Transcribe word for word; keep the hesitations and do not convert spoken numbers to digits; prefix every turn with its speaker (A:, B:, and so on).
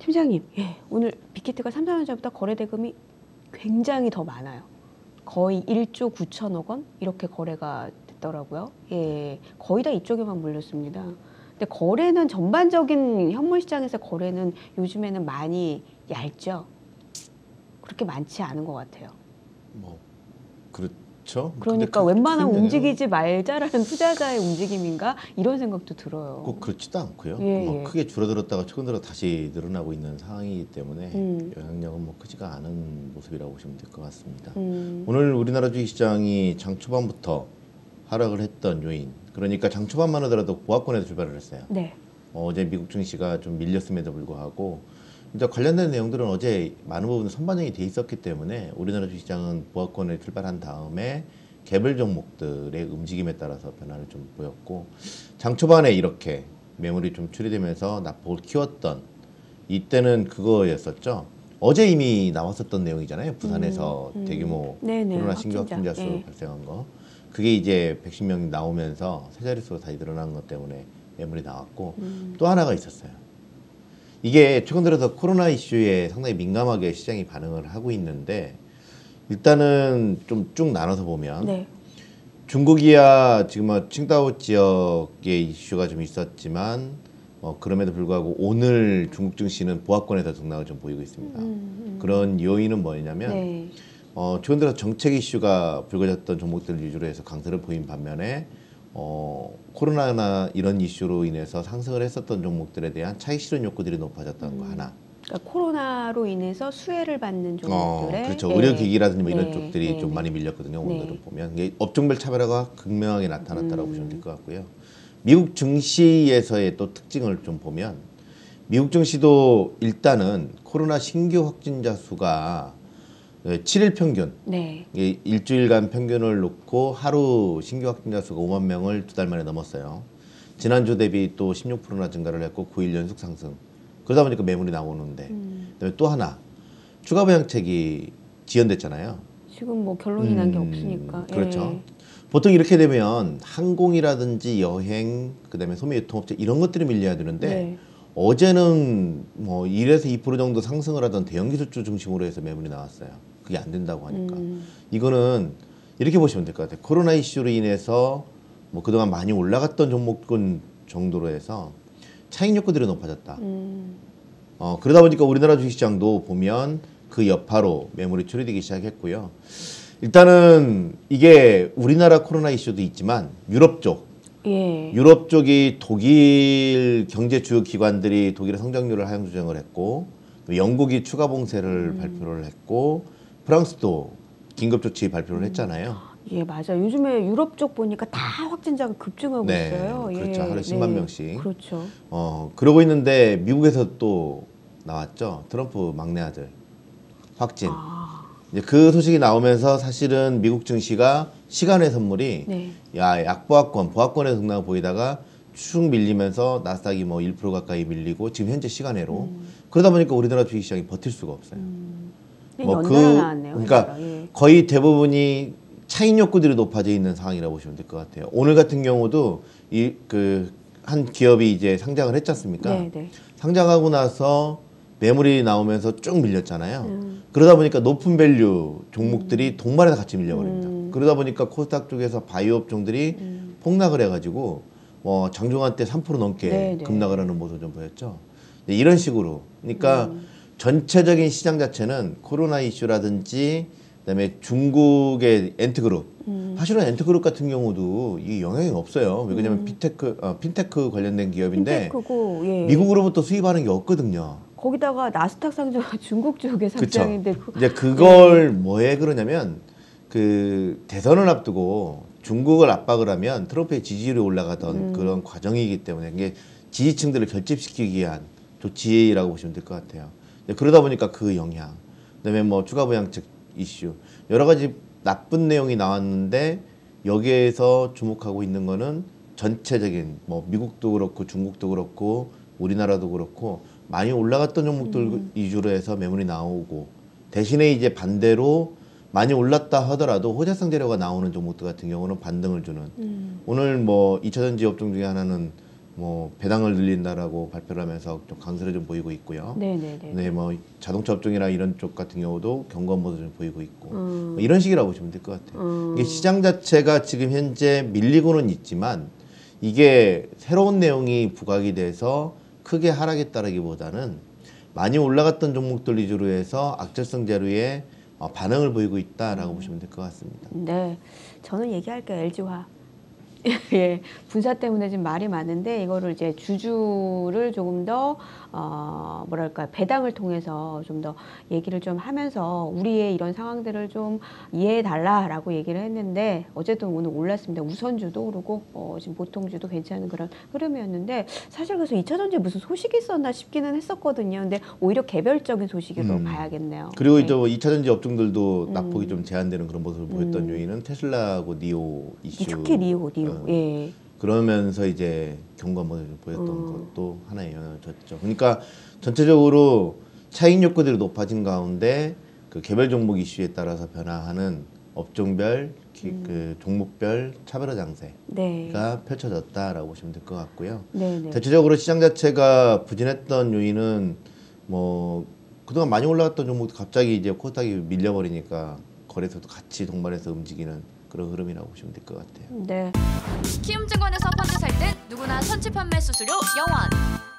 A: 팀장님, 예, 오늘 빅히트가 삼, 사 년 전보다 거래 대금이 굉장히 더 많아요. 거의 일조 구천억 원 이렇게 거래가 됐더라고요. 예, 거의 다 이쪽에만 몰렸습니다. 근데 거래는 전반적인 현물 시장에서 거래는 요즘에는 많이 얇죠. 그렇게 많지 않은 것 같아요.
B: 뭐 그렇죠.
A: 그러니까 웬만하면 움직이지 말자라는 투자자의 움직임인가 이런 생각도 들어요.
B: 꼭 그렇지도 않고요.
A: 예,
B: 뭐
A: 예.
B: 크게 줄어들었다가 최근 들어 다시 늘어나고 있는 상황이기 때문에
A: 음.
B: 영향력은 뭐 크지가 않은 모습이라고 보시면 될 것 같습니다.
A: 음.
B: 오늘 우리나라 주식시장이 장 초반부터 하락을 했던 요인, 그러니까 장 초반만 하더라도 보합권에서 출발을 했어요.
A: 네.
B: 어, 어제 미국 증시가 좀 밀렸음에도 불구하고 이제 관련된 내용들은 어제 많은 부분 선반영이 돼 있었기 때문에 우리나라 주식시장은 보합권에 출발한 다음에 개별 종목들의 움직임에 따라서 변화를 좀 보였고, 장 초반에 이렇게 매물이 좀 출이되면서 낙폭을 키웠던 이때는 그거였었죠. 어제 이미 나왔었던 내용이잖아요. 부산에서
A: 음, 음.
B: 대규모
A: 네네,
B: 코로나 신규
A: 확진자.
B: 확진자 수
A: 예.
B: 발생한 거, 그게 이제 백십 명이 나오면서 세 자릿수로 다시 늘어난 것 때문에 매물이 나왔고,
A: 음.
B: 또 하나가 있었어요. 이게 최근 들어서 코로나 이슈에 상당히 민감하게 시장이 반응을 하고 있는데, 일단은 좀 쭉 나눠서 보면
A: 네.
B: 중국이야 지금 뭐 칭다오 지역의 이슈가 좀 있었지만 어, 그럼에도 불구하고 오늘 중국 증시는 보합권에서 등락을 좀 보이고 있습니다.
A: 음, 음.
B: 그런 요인은 뭐냐면
A: 네.
B: 어, 최근 들어서 정책 이슈가 불거졌던 종목들 위주로 해서 강세를 보인 반면에 어, 코로나나 이런 이슈로 인해서 상승을 했었던 종목들에 대한 차익 실현 욕구들이 높아졌다는 거
A: 음.
B: 하나.
A: 그러니까 코로나로 인해서 수혜를 받는 종목들의
B: 어, 그렇죠.
A: 예.
B: 의료기기라든지 뭐 이런
A: 네.
B: 쪽들이
A: 네.
B: 좀
A: 네.
B: 많이 밀렸거든요. 오늘은
A: 네.
B: 보면 이게 업종별 차별화가 극명하게 나타났다라고
A: 음.
B: 보시면 될 것 같고요. 미국 증시에서의 또 특징을 좀 보면 미국 증시도 일단은 코로나 신규 확진자 수가 칠 일 평균,
A: 네.
B: 이게 일주일간 평균을 놓고 하루 신규 확진자 수가 오만 명을 두 달 만에 넘었어요. 지난주 대비 또 십육 퍼센트나 증가를 했고 구 일 연속 상승. 그러다 보니까 매물이 나오는데,
A: 음.
B: 그다음에 또 하나 추가 부양책이 지연됐잖아요.
A: 지금 뭐 결론이 난 게
B: 음,
A: 없으니까.
B: 그렇죠.
A: 예.
B: 보통 이렇게 되면 항공이라든지 여행, 그다음에 소매 유통업체 이런 것들이 밀려야 되는데
A: 네.
B: 어제는 뭐 일에서 이 퍼센트 정도 상승을 하던 대형 기술주 중심으로 해서 매물이 나왔어요. 그게 안 된다고 하니까.
A: 음.
B: 이거는 이렇게 보시면 될 것 같아요. 코로나 이슈로 인해서 뭐 그동안 많이 올라갔던 종목군 정도로 해서 차익 욕구들이 높아졌다.
A: 음.
B: 어, 그러다 보니까 우리나라 주식시장도 보면 그 여파로 매물이 출이되기 시작했고요. 일단은 이게 우리나라 코로나 이슈도 있지만 유럽 쪽,
A: 예.
B: 유럽 쪽이 독일 경제 주요 기관들이 독일의 성장률을 하향 조정을 했고, 영국이 추가 봉쇄를 음. 발표를 했고, 프랑스도 긴급 조치 발표를 음. 했잖아요.
A: 예, 맞아요. 요즘에 유럽 쪽 보니까 다 확진자가 급증하고
B: 네,
A: 있어요.
B: 그렇죠.
A: 예.
B: 하루에 십만
A: 네.
B: 명씩.
A: 그렇죠.
B: 어, 그러고 있는데 미국에서 또 나왔죠. 트럼프 막내 아들 확진.
A: 아.
B: 이제 그 소식이 나오면서 사실은 미국 증시가 시간의 선물이
A: 네.
B: 야 약보합권, 보합권에 등락을 보이다가 쭉 밀리면서 나스닥이 뭐 일 퍼센트 가까이 밀리고 지금 현재 시간외로
A: 음.
B: 그러다 보니까 우리나라 주식시장이 버틸 수가 없어요.
A: 음.
B: 뭐
A: 연달아
B: 그
A: 나왔네요.
B: 그러니까
A: 예.
B: 거의 대부분이 차익 욕구들이 높아져 있는 상황이라고 보시면 될 것 같아요. 오늘 같은 경우도 이 그 한 기업이 이제 상장을 했지 않습니까?
A: 네, 네.
B: 상장하고 나서 매물이 나오면서 쭉 밀렸잖아요.
A: 음.
B: 그러다 보니까 높은 밸류 종목들이 음. 동반해서 같이 밀려버립니다.
A: 음.
B: 그러다 보니까 코스닥 쪽에서 바이오 업종들이
A: 음.
B: 폭락을 해가지고 뭐 장중한 때 삼 퍼센트 넘게
A: 네, 네.
B: 급락을 하는 모습을 좀 보였죠. 이런 식으로 그러니까
A: 음.
B: 전체적인 시장 자체는 코로나 이슈라든지 그다음에 중국의 엔트그룹,
A: 음.
B: 사실은 엔트그룹 같은 경우도 이 영향이 없어요. 왜냐하면
A: 음.
B: 핀테크, 어, 핀테크 관련된 기업인데
A: 핀테크고, 예.
B: 미국으로부터 수입하는 게 없거든요.
A: 거기다가 나스닥 상장 중국 쪽에 상장인데 그,
B: 이제 그걸 네. 뭐에 그러냐면 그 대선을 앞두고 중국을 압박을 하면 트럼프의 지지율이 올라가던 음. 그런 과정이기 때문에 이게 지지층들을 결집시키기 위한 조치라고 보시면 될 것 같아요. 그러다 보니까 그 영향, 그다음에 뭐 추가 부양책 이슈 여러 가지 나쁜 내용이 나왔는데 여기에서 주목하고 있는 거는 전체적인 뭐 미국도 그렇고 중국도 그렇고 우리나라도 그렇고 많이 올라갔던 종목들 음. 위주로 해서 매물이 나오고 대신에 이제 반대로 많이 올랐다 하더라도 호재성 재료가 나오는 종목들 같은 경우는 반등을 주는 음. 오늘 뭐 이차전지 업종 중에 하나는 뭐 배당을 늘린다라고 발표를 하면서 좀 강세를 좀 보이고 있고요.
A: 네네네.
B: 네, 뭐 자동차 업종이나 이런 쪽 같은 경우도 경고한 모습을 좀 보이고 있고
A: 음.
B: 뭐 이런 식이라고 보시면 될 것 같아요.
A: 음.
B: 이게 시장 자체가 지금 현재 밀리고는 있지만 이게 새로운 내용이 부각이 돼서 크게 하락했다라기보다는 많이 올라갔던 종목들 위주로 해서 악재성 자료에 어, 반응을 보이고 있다라고 보시면 될 것 같습니다.
A: 네, 저는 얘기할게요. 엘지화. 예, 분사 때문에 지금 말이 많은데 이거를 이제 주주를 조금 더 어, 뭐랄까 배당을 통해서 좀 더 얘기를 좀 하면서 우리의 이런 상황들을 좀 이해해 달라라고 얘기를 했는데 어쨌든 오늘 올랐습니다. 우선주도 오르고 어, 지금 보통주도 괜찮은 그런 흐름이었는데 사실 그래서 이차 전지에 무슨 소식이 있었나 싶기는 했었거든요. 근데 오히려 개별적인 소식으로
B: 음.
A: 봐야겠네요.
B: 그리고
A: 네.
B: 이제 뭐 이차 전지 업종들도
A: 음.
B: 낙폭이 좀 제한되는 그런 모습을 보였던
A: 음.
B: 요인은 테슬라하고 니오 이슈.
A: 특히 니오, 니오.
B: 어,
A: 예.
B: 그러면서 이제 경고한 모습을 좀 보였던
A: 음.
B: 것도 하나의 영향을 줬죠. 그러니까 전체적으로 차익 욕구들이 높아진 가운데 그 개별 종목 이슈에 따라서 변화하는 업종별, 기,
A: 음.
B: 그 종목별 차별화 장세가
A: 네.
B: 펼쳐졌다라고 보시면 될 것 같고요.
A: 네네.
B: 대체적으로 시장 자체가 부진했던 요인은 뭐 그동안 많이 올라갔던 종목도 갑자기 이제 코스닥이 밀려버리니까 거래소도 같이 동반해서 움직이는 그런 흐름이라고 보시면 될 것 같아요.
A: 네.
C: 키움증권에서 펀드 살 땐 누구나 선취 판매 수수료 영원.